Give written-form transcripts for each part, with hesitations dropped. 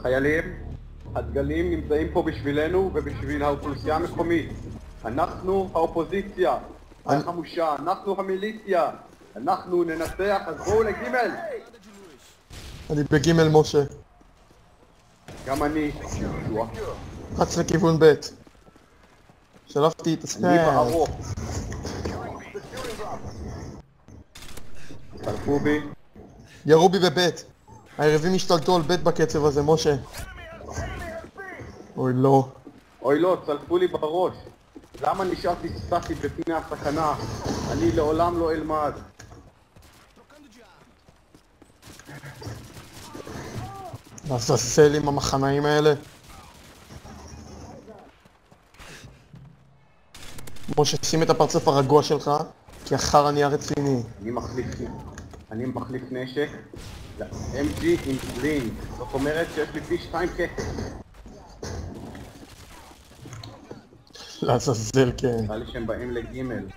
חיילים, הדגלים נמצאים פה בשבילנו ובשביל האוכלוסייה המקומית. אנחנו האופוזיציה, החמושה, אנחנו המיליציה, אנחנו ננצח, אז בואו לגימל. אני בגימל משה. גם אני. רץ לכיוון ב'. שלפתי את הספייל. אני בערוך. צלפו בי. ירו בי בבית. היריבים השתלטו על בית בקצב הזה, משה. אוי לא. אוי לא, צלפו לי בראש. למה נשארתי סטטי בפני הסכנה? אני לעולם לא אלמד. לעזאזל עם המחנאים האלה. משה, שים את הפרצוף הרגוע שלך, כי אחר אני הרציני. אני מחליף נשק ל-MG עם לינק. זאת אומרת שיש לי פי 2 כסף. לעזאזל, כן. נראה לי שהם באים לגימל.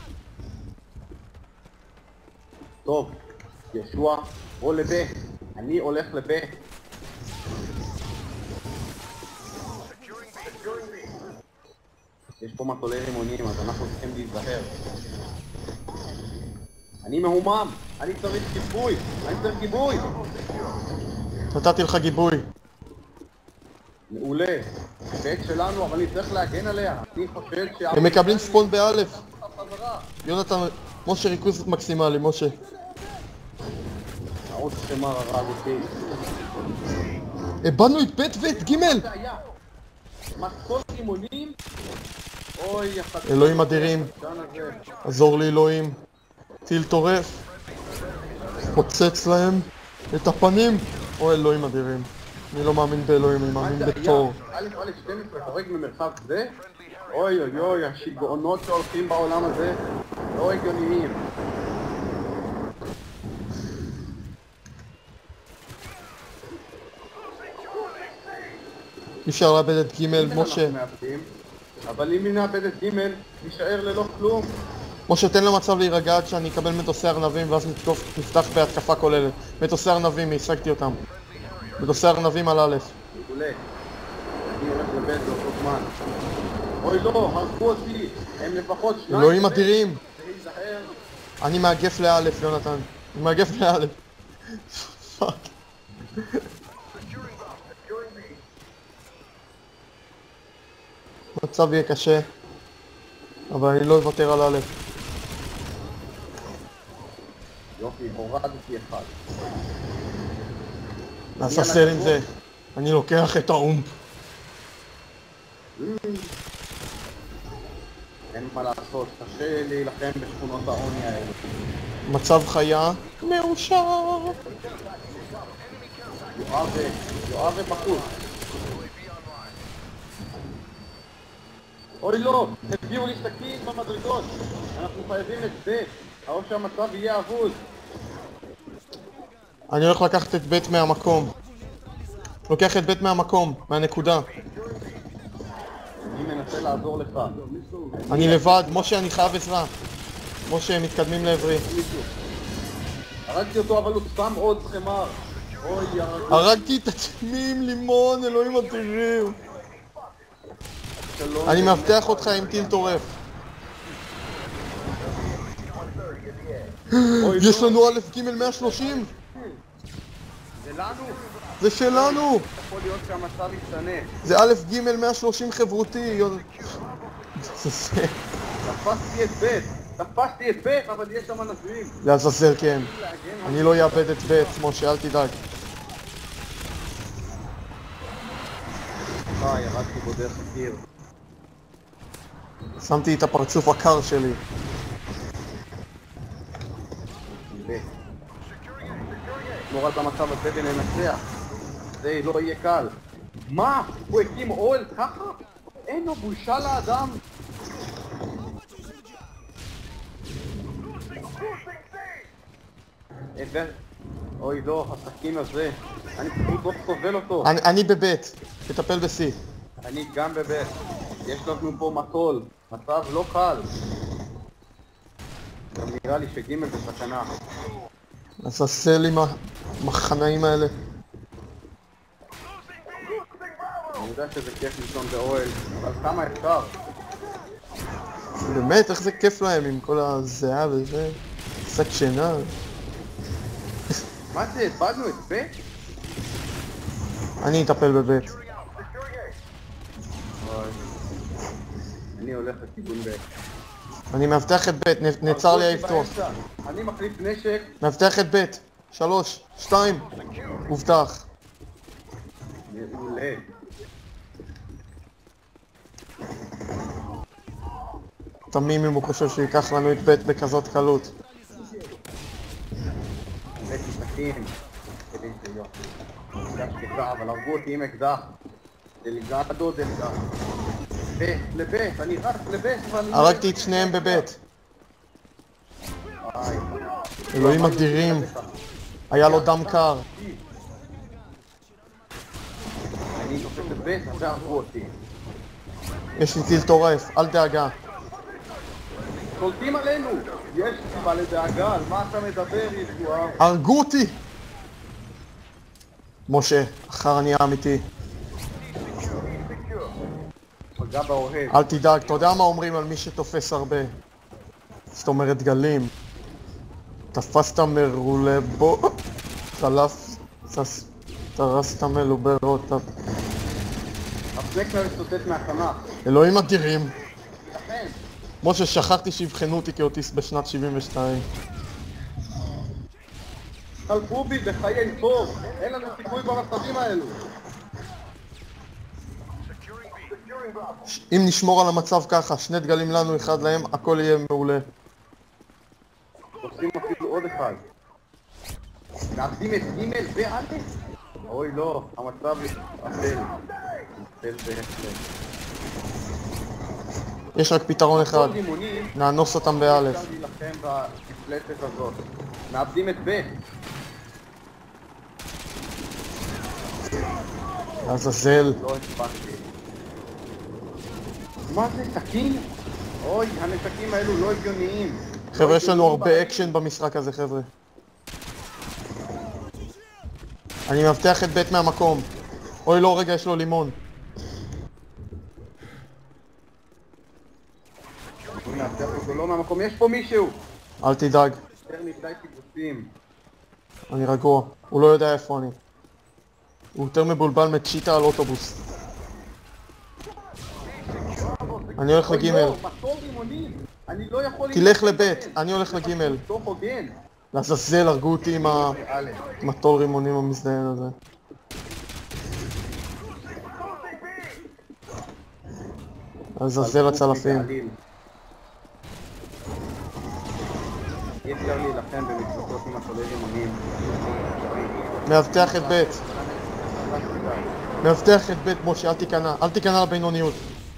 טוב, ישוע, או לבית. אני הולך לבית. יש פה מטולי רימונים, אז אנחנו צריכים להיזהר. אני מהומם, אני צריך גיבוי, נתתי לך גיבוי. מעולה. בית שלנו, אבל אני צריך להגן עליה. אני חושב הם מקבלים ספון באלף. יונתן, משה, ריכוז מקסימלי, משה. העוד חמר הרג אותי. הבנו את בית ואת גימל! מסכות רימונים? אוי, אלוהים אדירים. עזור לי אלוהים. טיל טורף. פוצץ להם את הפנים. או אלוהים אדירים. אני לא מאמין באלוהים, אני מאמין בתור. א' 12 חורג ממרחב זה? אוי אוי אוי, השיגעונות שהולכים בעולם הזה לא הגיוניים. אי אפשר לאבד את גימל, משה. אבל אם נאבד את גימל, נשאר ללא כלום. משה, תן למצב להירגע עד שאני אקבל מטוסי ארנבים ואז נפתח בהתקפה כוללת. מטוסי ארנבים, השגתי אותם. מטוסי ארנבים על א'. מעולה. אני הולך לבית לאותו זמן. אוי לא, הרגו אותי. הם לפחות שניים. אלוהים אדירים. להיזהר. אני מאגף לאלף, יונתן. אני מאגף לאלף. פאק. המצב יהיה קשה, אבל אני לא אוותר על א'. יופי, הורדתי אחד. לעזאזל עם זה. אני לוקח את האום. אין מה לעשות, קשה להילחם בשכונות העוני האלה. מצב חיה מאושר. יואב בחוץ. אוי לא, הביאו לי סכין במדרגות. אנחנו חייבים את זה, או שהמצב יהיה אבוד. אני הולך לקחת את בית מהמקום. לוקח את בית מהמקום, מהנקודה. אני מנסה לעזור לך. אני לבד, משה, אני חייב עזרה. משה, הם מתקדמים לעברי. הרגתי אותו, אבל הוא שם עוד חמר. אוי, הרגתי את עצמי עם לימון, אלוהים אדירים. אני מבטח אותך עם טיל טורף. יש לנו א' ג' 130. זה לנו? זה שלנו. יכול להיות שהמצב ישתנה. זה א' ג' 130 חברותי. תפסתי את בית, אבל יש שם אנשים. לעזאזל, כן. אני לא אאבד את בית, משה, אל תדאג. ירדתי בו דרך הקיר. שמתי את הפרצוף הקר שלי. נורא את המצב הזה וננצח. זה לא יהיה קל. מה? הוא הקים אוהל ככה? אין לו בושה לאדם? אוי לא, הסכין הזה. אני פשוט לא סובל אותו. אני בבית. תטפל ב-C. אני גם בבית. יש לנו פה מטול. מצב לא קל. גם נראה לי שגימל בסכנה. לעזאזל עם המחנאים האלה. אני יודע שזה כיף לישון באוהל, אבל כמה אפשר? באמת, איך זה כיף להם עם כל הזיעה וזה? שק שינה. מה זה, איבדנו את בית? אני אטפל בבית. אני הולך לכיוון בית. אני מאבטח את בית, נעצר לי היפתוח. אני מחליף נשק. מאבטח את בית. 3, 2, הובטח. מעולה. תמים אם הוא חושב שיקח לנו את בית בכזאת קלות. בית משחקים. כדי שיום. אבל הרגו אותי עם אקדח. דלגדו דלגד. לבית, אני רץ לבית. הרגתי את שניהם בבית. אלוהים אדירים. היה לו דם קר. אני נופל לבית והרגו אותי. יש לי טיל טורף, אל דאגה. שולטים עלינו! יש סיבה לדאגה, על מה אתה מדבר, ישוע? הרגו אותי! משה, אחר אני האמיתי. פגע באוהד. אל תדאג, אתה יודע מה אומרים על מי שתופס הרבה? זאת אומרת גלים. תפסת מרולה בו, תרסת מלוברות. הפלקנר סוטט מהתנ"ך. אלוהים אדירים. לכן. משה, שכחתי שיבחנו אותי כאוטיסט בשנת 72. חלפו בי בחיי טוב, אין לנו סיכוי במצבים האלו. אם נשמור על המצב ככה, 2 דגלים לנו, 1 להם, הכל יהיה מעולה. עושים אפילו עוד אחד. מאבדים את ג' וא'? אוי לא, המצב אפל. אפל בהחלט. יש רק פתרון אחד, נאנוס אותם באלף. אפשר להילחם במפלצת הזאת. מאבדים את ב'. לעזאזל. לא הספקתי. מה זה, סכין? אוי, הנשקים האלו לא הגיוניים. חבר'ה, יש לנו הרבה אקשן במשחק הזה, חבר'ה. אני מבטח את בית מהמקום. אוי לא, רגע, יש לו לימון. אני מאבטח אותו לא מהמקום, יש פה מישהו! אל תדאג. יותר מדי קיבוצים. אני רגוע, הוא לא יודע איפה אני. הוא יותר מבולבל מצ'יטה על אוטובוס. אני הולך לגימל. אני לא יכול... תלך לבית, אני הולך לגימל. לעזאזל, הרגו אותי עם הטול רימונים המזדיין הזה. לעזאזל הצלפים. אי אפשר להילחם במתפוצות עם הטולי רימונים. מאבטח את בית. מאבטח את בית, משה, אל תיכנע לבינוניות.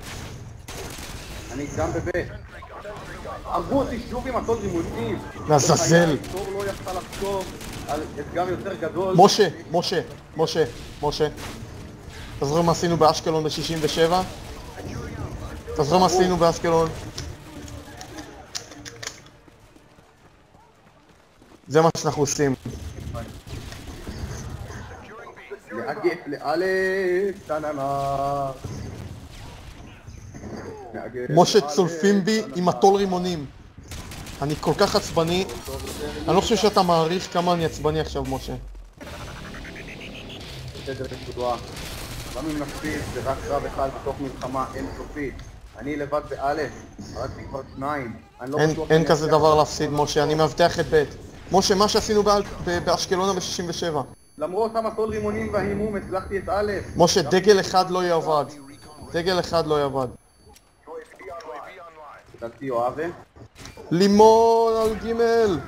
אני גם בבית. הרגו אותי שוב עם הטול רימונים. לעזאזל. טור לא יכל לחשוב על אתגר יותר גדול. משה. אתה זוכר מה עשינו באשקלון ב-67? אתה זוכר מה עשינו באשקלון? זה מה שאנחנו עושים. לאגף לאלף, טננה. משה, צולפים בי עם הטול רימונים. אני כל כך עצבני. אני לא חושב שאתה מעריך כמה אני עצבני עכשיו, משה. בסדר, תודה. גם אם נפסיד, זה רק קרב אחד בתוך מלחמה אינסופית. אני לבד באלף, הרגתי כבר 2. אין כזה דבר להפסיד, משה, אני מבטח את בית. משה, מה שעשינו באשקלונה ב-67. למרות המטול רימונים וההימום, הצלחתי את א'. משה, דגל אחד לא יעבד. דגל אחד לא יעבד. דלתי יואבה. לימון על גימל!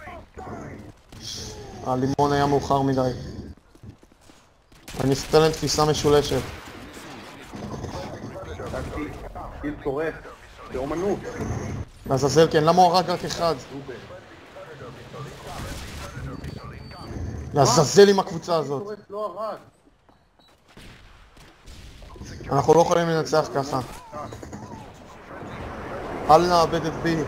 הלימון היה מאוחר מדי. אני אסתן תפיסה משולשת. דלתי טיל טורף. באומנות. לעזאזל, כן, למה הוא הרג רק אחד? לעזאזל עם הקבוצה הזאת. אנחנו לא יכולים לנצח ככה. אל נאבד את בי.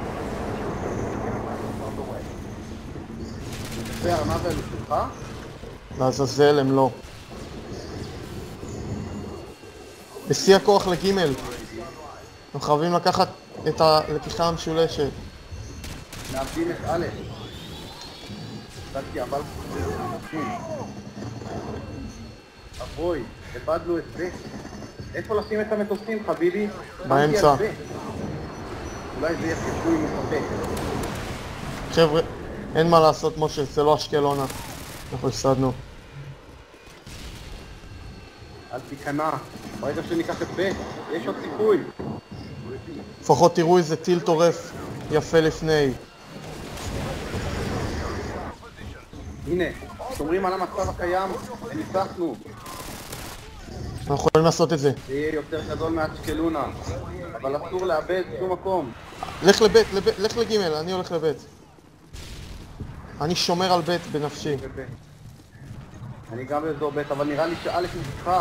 זה ארנב האלו שלך? לעזאזל הם לא. בשיא הכוח לגימל. אנחנו חייבים לקחת את הלקיחה המשולשת. מאבדים את א'. צדקי, אבל... אבוי, איבדנו את ב'. איפה לשים את המטוסים, חביבי? באמצע. אולי זה יהיה סיכוי מפתק. חבר'ה, אין מה לעשות, משה, זה לא אשקלונה. אנחנו הפסדנו. אל תיכנע. ברגע שניקח את ב', יש עוד סיכוי. לפחות תראו איזה טיל טורף יפה לפני. הנה, שומרים על המצב הקיים, וניצחנו. אנחנו יכולים לעשות את זה. זה יהיה יותר גדול מאשקלונה, אבל אסור לאבד שום מקום. לך לבית, לך לגימל, אני הולך לבית. אני שומר על בית בנפשי. אני גם באזור בית, אבל נראה לי שא' נבחר.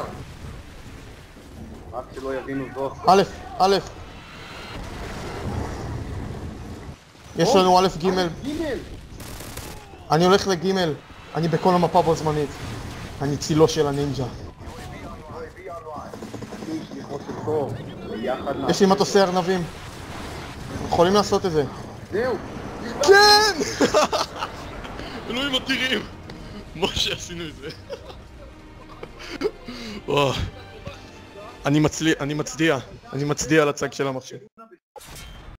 רק שלא יבינו זאת. א', יש לנו א' ג'. אני הולך לג', אני בכל המפה בו זמנית. אני צילו של הנינג'ה. יש לי מטוסי ארנבים. יכולים לעשות את זה. זהו! כן! אלוהים אדירים! משה, עשינו את זה. וואו. אני מצדיע לצג של המחשב.